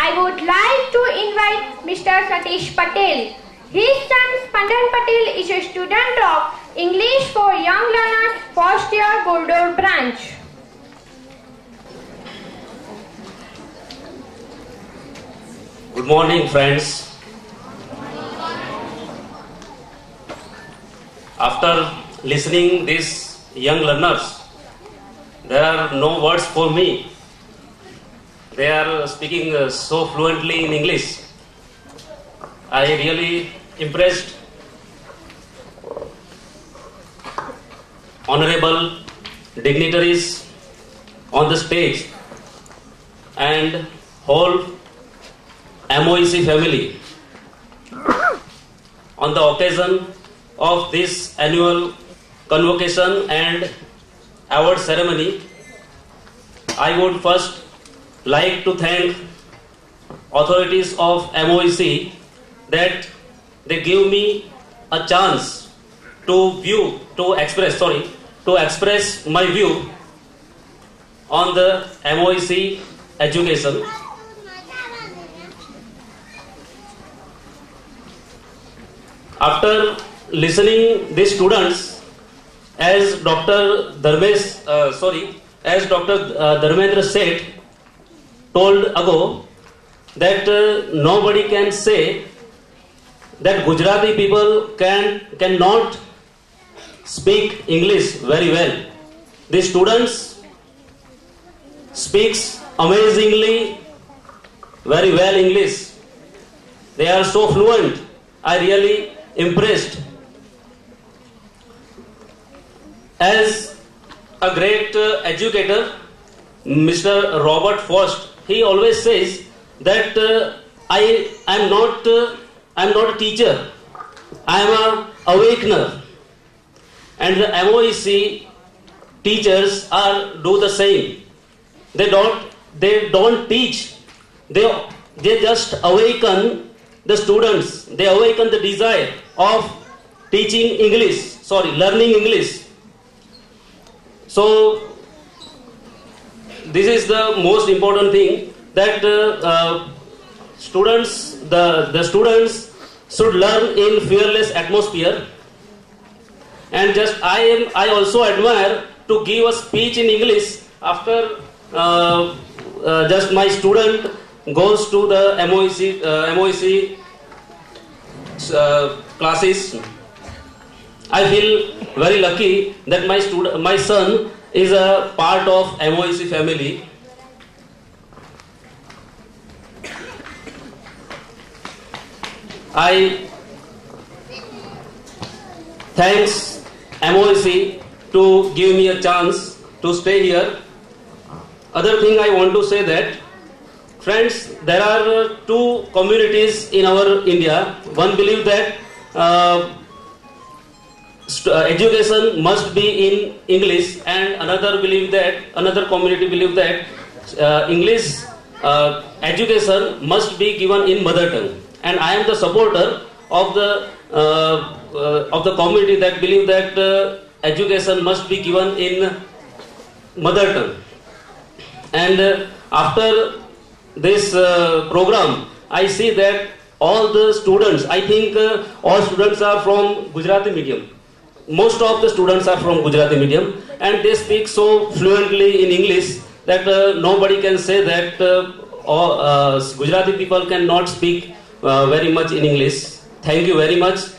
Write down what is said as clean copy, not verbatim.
I would like to invite Mr. Satish Patel. His son Spandan Patel is a student of English for Young Learners, first year Gurdwara branch. Good morning, friends. After listening these young learners, there are no words for me. They are speaking so fluently in English. I really impressed. Honorable dignitaries on the stage and whole MOEC family on the occasion of this annual convocation and award ceremony. I would first like to thank authorities of MOEC that they give me a chance to express my view on the MOEC education. After listening these students, as Dr. Dharmendra Seth told ago, that nobody can say that Gujarati people cannot speak English very well. The students speaks amazingly very well English. They are so fluent. I really impressed. As a great educator, Mr. Robert Frost, he always says that I am not a teacher. I am a awakener. And the MOEC teachers do the same. They don't teach. They just awaken the students. They awaken the desire of learning English. So this is the most important thing, that the students should learn in fearless atmosphere. And I also admire to give a speech in English after just my student goes to the MOEC classes. I feel very lucky that my son is a part of MOEC family. I thanks MOEC to give me a chance to stay here. Other thing I want to say that, friends, there are two communities in our India. One believe that education must be in English, and another community believe that English education must be given in mother tongue. And I am the supporter of the community that believe that education must be given in mother tongue. And after this program, I see that all the students, I think all students are from Gujarati medium. Most of the students are from Gujarati medium, and they speak so fluently in English that nobody can say that Gujarati people cannot speak very much in English. Thank you very much.